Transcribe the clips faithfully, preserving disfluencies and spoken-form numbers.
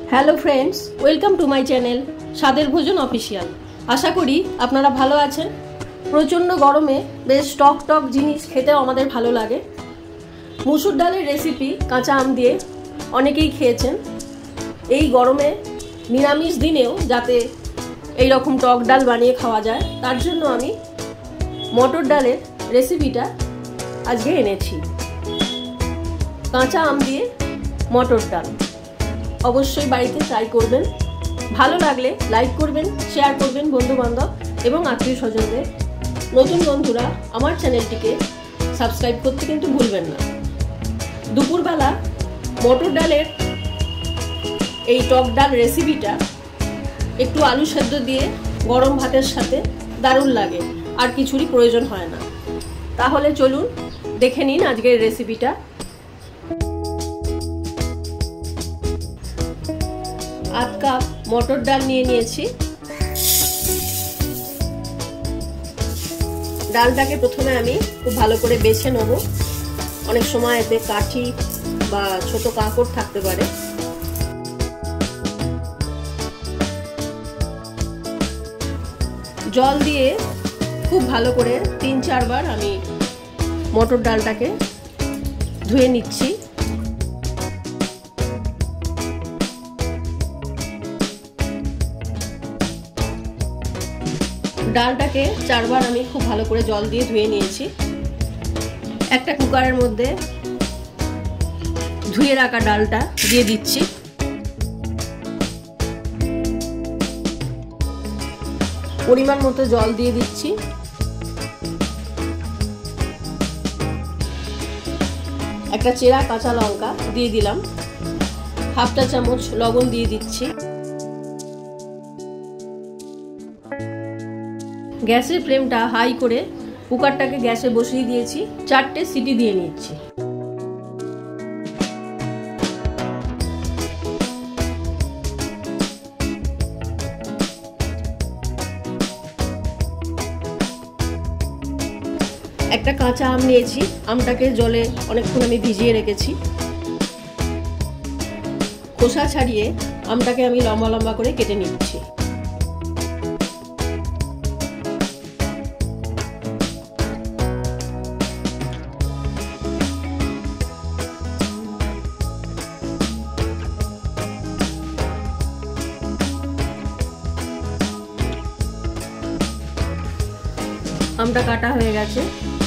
Hello friends, welcome to my channel স্বাদের ভোজন official. আশা করি আপনারা ভালো আছেন। প্রচণ্ড গরমে বেশ টক টক জিনিস খেতেও আমাদের ভালো লাগে। মুসুর ডালের রেসিপি কাঁচা আম দিয়ে অনেকেই খেয়েছেন। এই গরমে নিরামিষ দিনেও যাতে এই রকম টক ডাল বানিয়ে খাওয়া যায়, তার জন্য আমি মটর ডালের রেসিপিটা আজকে এনেছি। কাঁচা আম দিয়ে মটর ডাল অবশ্যই বাড়িতে ট্রাই করবেন। ভালো লাগলে লাইক করবেন, শেয়ার করবেন বন্ধু বান্ধব এবং আত্মীয় স্বজনদের। নতুন বন্ধুরা আমার চ্যানেলটিকে সাবস্ক্রাইব করতে কিন্তু ভুলবেন না। দুপুরবেলা মটর ডালের এই টক ডাল রেসিপিটা একটু আলু সেদ্ধ দিয়ে গরম ভাতের সাথে দারুণ লাগে, আর কিছুরই প্রয়োজন হয় না। তাহলে চলুন দেখে নিন আজকের রেসিপিটা। আধ কাপ মটর ডাল নিয়ে নিয়েছি। ডালটাকে প্রথমে আমি খুব ভালো করে বেছে নেব। অনেক সময় এতে কাঠি বা ছোট কাঁকড় থাকতে পারে। জল দিয়ে খুব ভালো করে তিন চারবার আমি মটর ডালটাকে ধুয়ে নিচ্ছি। ডালটাকে চারবার আমি খুব ভালো করে জল দিয়ে ধুয়ে নিয়েছি। একটা কুকারের মধ্যে ধুয়ে রাখা ডালটা দিয়ে দিচ্ছি। পরিমাণ মতো জল দিয়ে দিচ্ছি। একটা চেরা কাঁচা লঙ্কা দিয়ে দিলাম। হাফ চা চামচ লবণ দিয়ে দিচ্ছি। গ্যাসের ফ্লেমটা হাই করে কুকারটাকে গ্যাসে বসিয়ে দিয়েছি। চারটে সিটি দিয়ে নিচ্ছি। একটা কাঁচা আম নিয়েছি। আমটাকে জলে অনেকক্ষণ আমি ভিজিয়ে রেখেছি। খোসা ছাড়িয়ে আমটাকে আমি লম্বা লম্বা করে কেটে নিচ্ছি। আমটা কাটা হয়ে গেছে।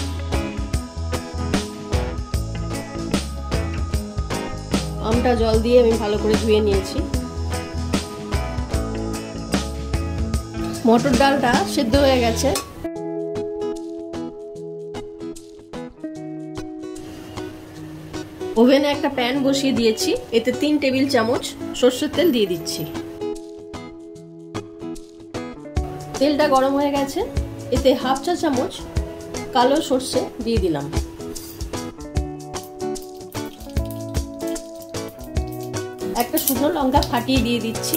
আমটা জল দিয়ে আমি ভালো করে ধুয়ে নিয়েছি। মটর ডালটা সেদ্ধ হয়ে গেছে। ওভেনে একটা প্যান বসিয়ে দিয়েছি। এতে তিন টেবিল চামচ সরষের তেল দিয়ে দিচ্ছি। তেলটা গরম হয়ে গেছে। এতে হাফ চা চামচ কালো সর্ষে দিয়ে দিলাম। একটা শুকনো লঙ্কা ফাটিয়ে দিয়ে দিচ্ছি।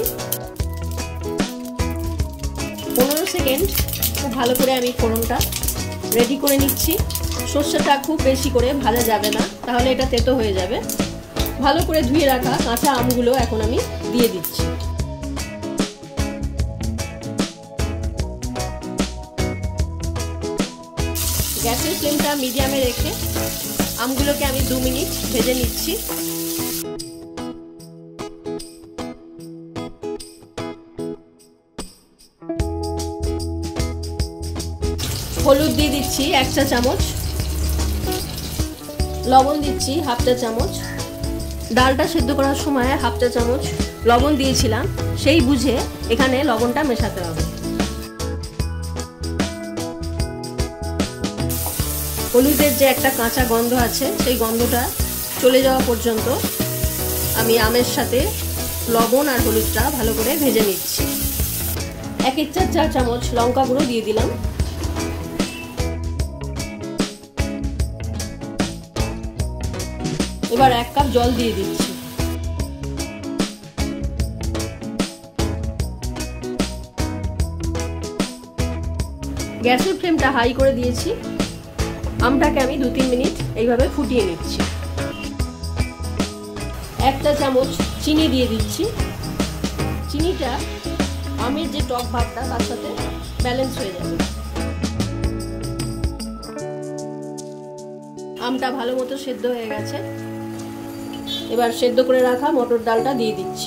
পনেরো সেকেন্ড খুব ভালো করে আমি ফোড়নটা রেডি করে নিচ্ছি। সর্ষেটা খুব বেশি করে ভাজা যাবে না, তাহলে এটা তেতো হয়ে যাবে। ভালো করে ধুয়ে রাখা কাঁচা আমগুলো এখন আমি দিয়ে দিচ্ছি। গ্যাসের ফ্লেমটা মিডিয়ামে রেখে আমগুলোকে আমি দু মিনিট ভেজে নিচ্ছি। হলুদ দিয়ে দিচ্ছি এক চা চামচ। লবণ দিচ্ছি হাফ চা চামচ। ডালটা সেদ্ধ করার সময় হাফ চা চামচ লবণ দিয়েছিলাম, সেই বুঝে এখানে লবণটা মেশাতে হবে। হলুদের যে একটা কাঁচা গন্ধ আছে, সেই গন্ধটা চলে যাওয়া পর্যন্ত আমি আমের সাথে লবণ আর হলুদটা ভালো করে ভেজে নিচ্ছি। এক এক চার চা চামচ লঙ্কা গুঁড়ো দিয়ে দিলাম। এবার এক কাপ জল দিয়ে দিচ্ছি। গ্যাসের ফ্লেমটা হাই করে দিয়েছি। আমটাকে আমি দু তিন মিনিট এইভাবে ফুটিয়ে নিচ্ছি। এক চা চামচ চিনি দিয়ে দিচ্ছি। চিনিটা আমের যে টক ভাবটা তার সাথে ব্যালেন্স হয়ে যাবে। আমটা ভালো মতো সেদ্ধ হয়ে গেছে। এবার সেদ্ধ করে রাখা মটর ডালটা দিয়ে দিচ্ছি।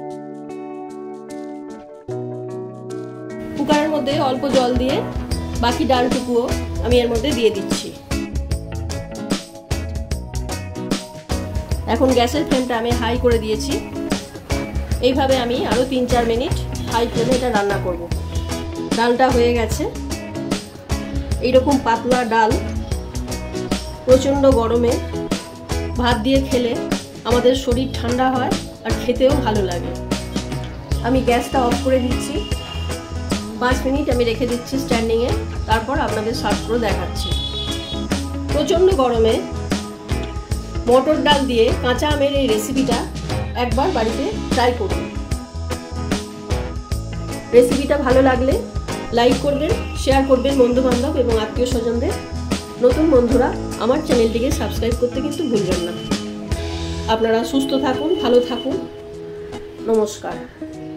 কুকারের মধ্যে অল্প জল দিয়ে বাকি ডালটুকুও আমি এর মধ্যে দিয়ে দিচ্ছি। এখন গ্যাসের ফ্লেমটা আমি হাই করে দিয়েছি। এইভাবে আমি আরও তিন চার মিনিট হাই ফ্লেমে এটা রান্না করব। ডালটা হয়ে গেছে। এইরকম পাতলা ডাল প্রচণ্ড গরমে ভাত দিয়ে খেলে আমাদের শরীর ঠান্ডা হয় আর খেতেও ভালো লাগে। আমি গ্যাসটা অফ করে দিচ্ছি। পাঁচ মিনিট আমি রেখে দিচ্ছি স্ট্যান্ডিংয়ে, তারপর আপনাদের সার্ভ করে দেখাচ্ছি। প্রচণ্ড গরমে মটর ডাল দিয়ে কাঁচা আমের এই রেসিপিটা একবার বাড়িতে ট্রাই করুন। রেসিপিটা ভালো লাগলে লাইক করবেন, শেয়ার করবেন বন্ধু বান্ধব এবং আত্মীয় স্বজনদের। নতুন বন্ধুরা আমার চ্যানেলটিকে সাবস্ক্রাইব করতে কিন্তু ভুলবেন না। আপনারা সুস্থ থাকুন, ভালো থাকুন। নমস্কার।